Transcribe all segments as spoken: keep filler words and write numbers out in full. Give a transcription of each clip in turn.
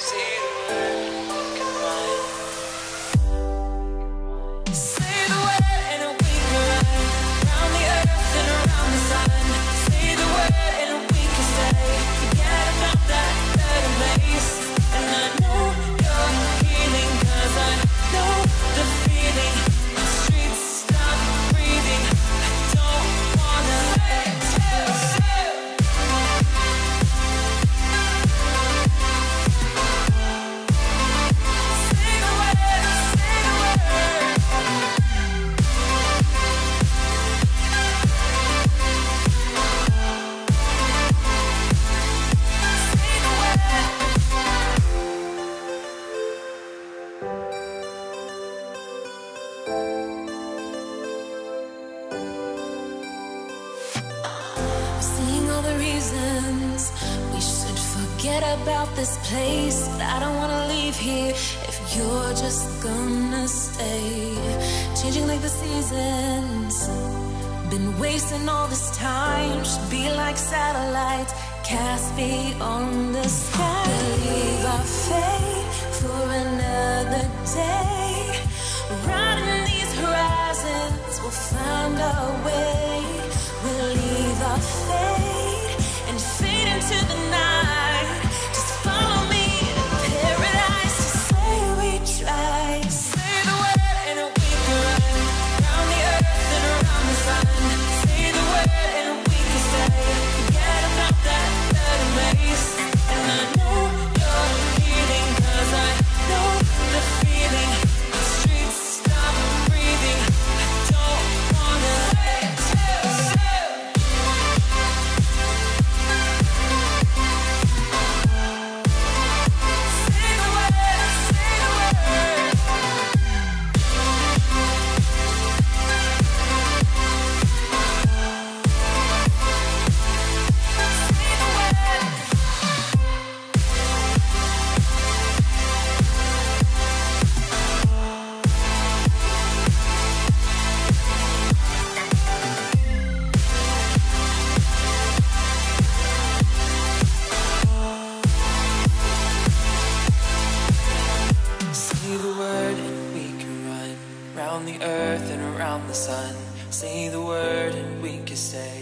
Say the word, we can run. Say the word and we can run round the earth and around the sun. Say the word and we can stay. Forget about that better place. And I know you're healing, 'cause I know the feeling. The streets stop breathing. I don't wanna say, say, say. Say the word, say the word. Say the word. Seeing all the reasons we should forget about this place, but I don't wanna leave here if you're just gonna stay. Changing like the seasons, been wasting all this time. Should be like satellites cast beyond the sky. Leave our fate for another day. Riding these horizons, we'll find our way. We'll leave our fate and fade into the night. Just follow me to paradise. Just say we tried. Say the word and we can run round the earth and around the sun. Say the word and we can stay. Forget about that better place. And I know you're healing, 'cause I know the feeling. The streets stop breathing. I don't wanna say, say, say. Say the word, say the word. Say the word. Say the word and we can run round the earth and around the sun. Say the word and we can stay.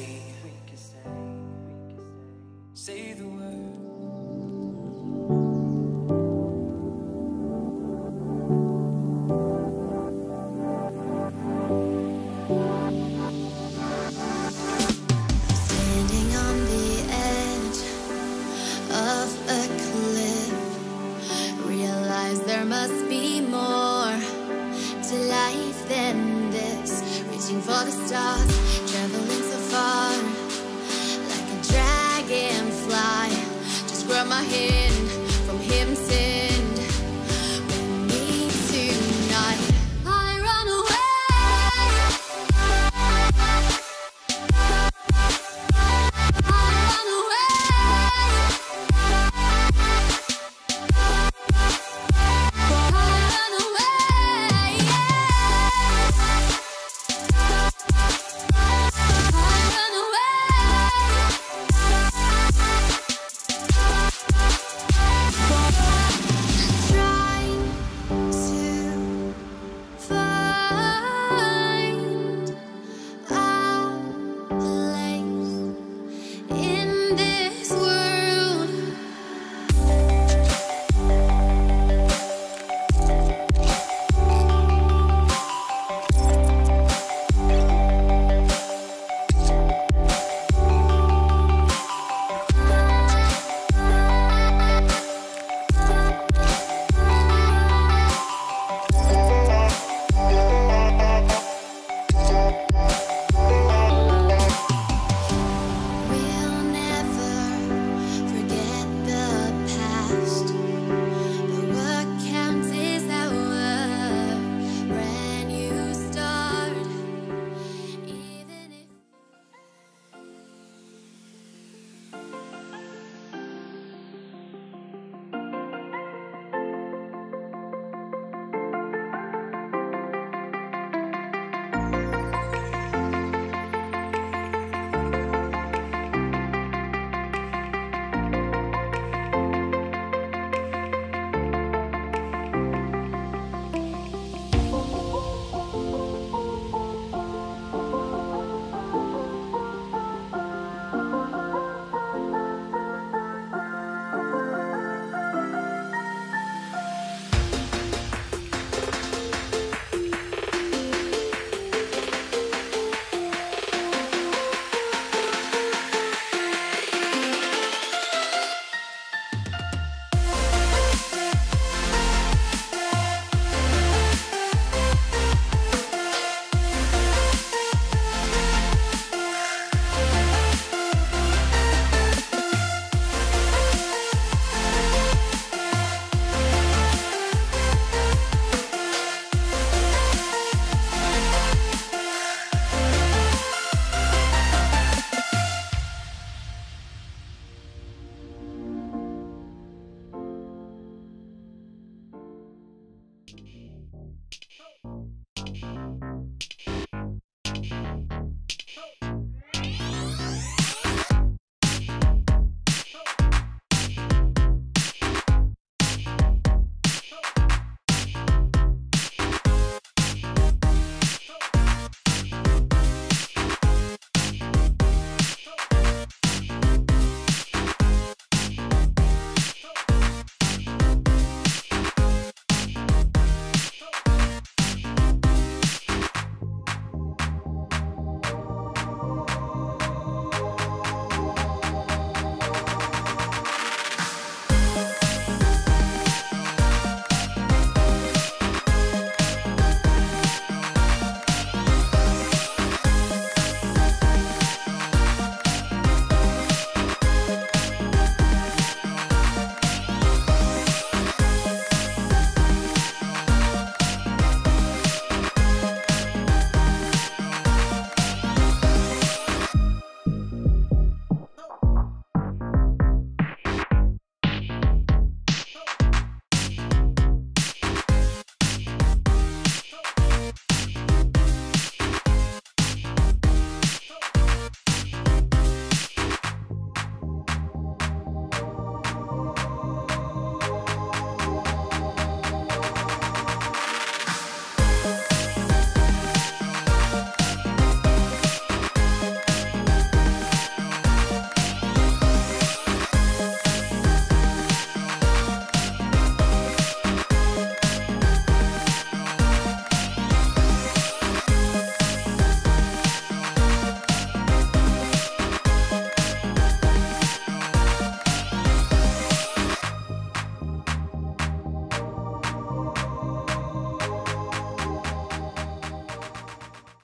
Say the word. Standing on the edge of a cliff, realize there must be more to life than this. Reaching for the stars, traveling so far, like a dragonfly. Just grab my hand.